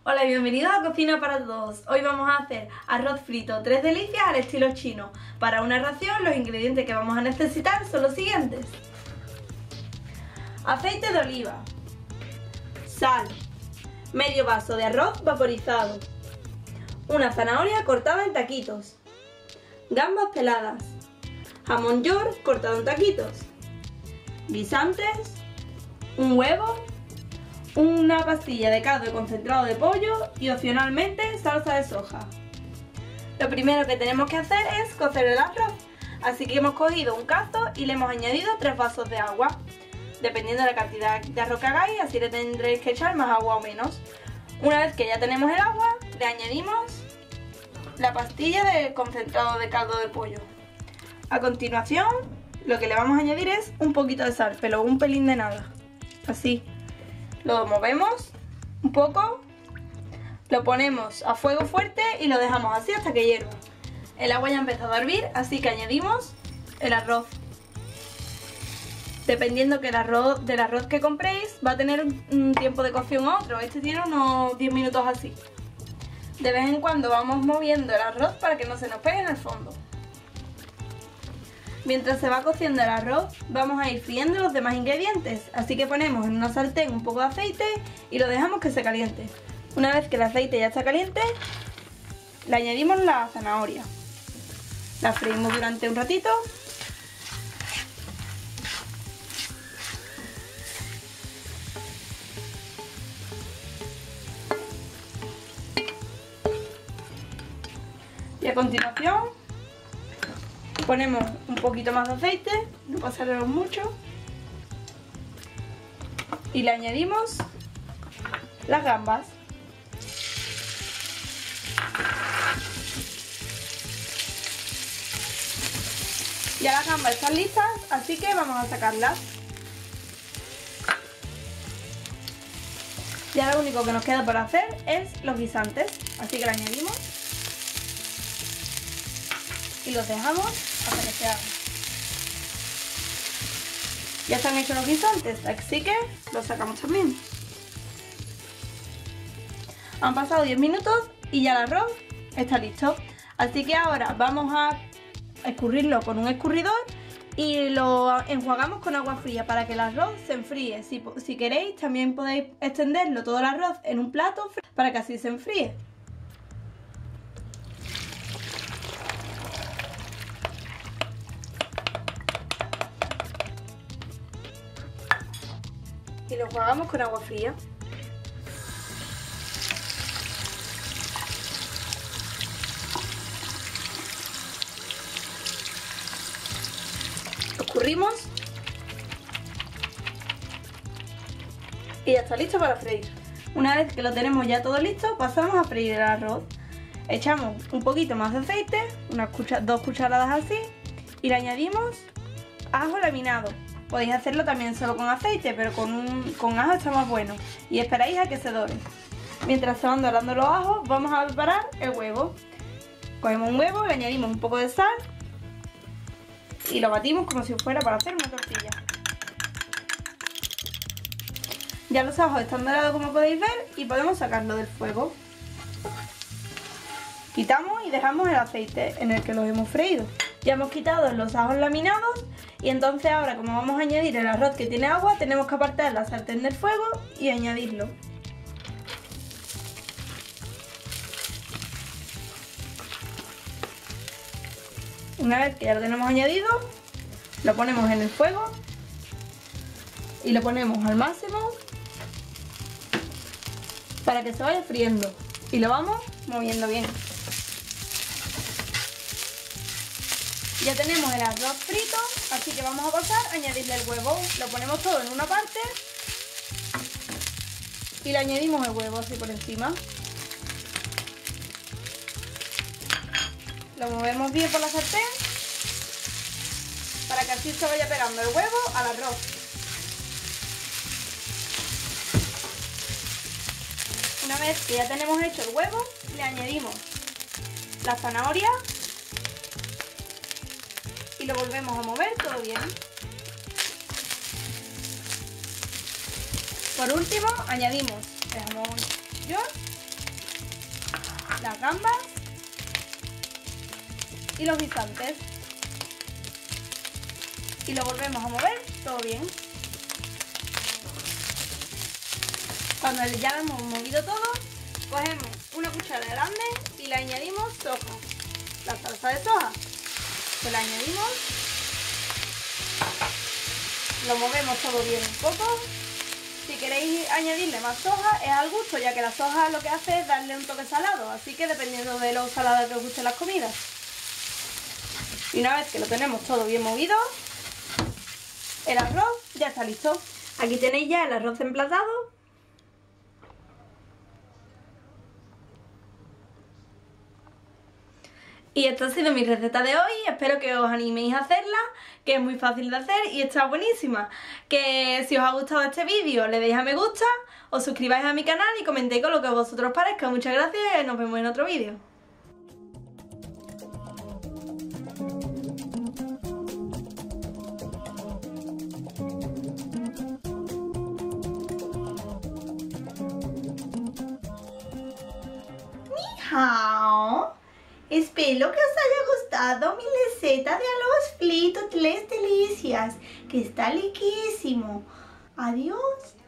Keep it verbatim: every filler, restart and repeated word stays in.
Hola y bienvenidos a Cocina para Todos. Hoy vamos a hacer arroz frito tres delicias al estilo chino. Para una ración los ingredientes que vamos a necesitar son los siguientes: aceite de oliva, sal, medio vaso de arroz vaporizado, una zanahoria cortada en taquitos, gambas peladas, jamón york cortado en taquitos, guisantes, un huevo, una pastilla de caldo concentrado de pollo y opcionalmente salsa de soja. Lo primero que tenemos que hacer es cocer el arroz, así que hemos cogido un cazo y le hemos añadido tres vasos de agua. Dependiendo de la cantidad de arroz que hagáis, así le tendréis que echar más agua o menos. Una vez que ya tenemos el agua, le añadimos la pastilla de concentrado de caldo de pollo. A continuación, lo que le vamos a añadir es un poquito de sal, pero un pelín de nada, así. Lo movemos un poco, lo ponemos a fuego fuerte y lo dejamos así hasta que hierva. El agua ya ha empezado a hervir, así que añadimos el arroz. Dependiendo que el arroz, del arroz que compréis, va a tener un tiempo de cocción u otro. Este tiene unos diez minutos así. De vez en cuando vamos moviendo el arroz para que no se nos pegue en el fondo. Mientras se va cociendo el arroz, vamos a ir friendo los demás ingredientes, así que ponemos en una sartén un poco de aceite y lo dejamos que se caliente. Una vez que el aceite ya está caliente, le añadimos la zanahoria. La freímos durante un ratito. Y a continuación ponemos un poquito más de aceite, no pasaremos mucho, y le añadimos las gambas. Ya las gambas están listas, así que vamos a sacarlas. Ya lo único que nos queda por hacer es los guisantes, así que le añadimos y los dejamos hasta que se hagan. Ya están hechos los guisantes, así que los sacamos también. Han pasado diez minutos y ya el arroz está listo. Así que ahora vamos a escurrirlo con un escurridor y lo enjuagamos con agua fría para que el arroz se enfríe. Si, si queréis, también podéis extenderlo todo el arroz en un plato para que así se enfríe. Y lo enjuagamos con agua fría. Lo escurrimos y ya está listo para freír. Una vez que lo tenemos ya todo listo, pasamos a freír el arroz. Echamos un poquito más de aceite, unas cuchar- dos cucharadas así, y le añadimos ajo laminado. Podéis hacerlo también solo con aceite, pero con, un, con ajo está más bueno. Y esperáis a que se dore. Mientras se van dorando los ajos, vamos a preparar el huevo. Cogemos un huevo, le añadimos un poco de sal y lo batimos como si fuera para hacer una tortilla. Ya los ajos están dorados, como podéis ver, y podemos sacarlo del fuego. Quitamos y dejamos el aceite en el que los hemos freído. Ya hemos quitado los ajos laminados y entonces ahora, como vamos a añadir el arroz que tiene agua, tenemos que apartar la sartén del fuego y añadirlo. Una vez que ya lo tenemos añadido, lo ponemos en el fuego y lo ponemos al máximo para que se vaya friendo y lo vamos moviendo bien. Ya tenemos el arroz frito, así que vamos a pasar a añadirle el huevo. Lo ponemos todo en una parte y le añadimos el huevo así por encima. Lo movemos bien por la sartén para que así se vaya pegando el huevo al arroz. Una vez que ya tenemos hecho el huevo, le añadimos la zanahoria y lo volvemos a mover todo bien. Por último, añadimos el jamón york las gambas y los guisantes. Y lo volvemos a mover todo bien. Cuando ya lo hemos movido todo, cogemos una cuchara grande y le añadimos soja, la salsa de soja. Se la añadimos, lo movemos todo bien un poco. Si queréis añadirle más soja es al gusto, ya que la soja lo que hace es darle un toque salado, así que dependiendo de lo salada que os gusten las comidas. Y una vez que lo tenemos todo bien movido, el arroz ya está listo. Aquí tenéis ya el arroz emplatado. Y esta ha sido mi receta de hoy, espero que os animéis a hacerla, que es muy fácil de hacer y está buenísima. Que si os ha gustado este vídeo le deis a me gusta, os suscribáis a mi canal y comentéis con lo que a vosotros parezca. Muchas gracias y nos vemos en otro vídeo. Ni hao. Espero que os haya gustado mi receta de arroz frito tres delicias, que está riquísimo. Adiós.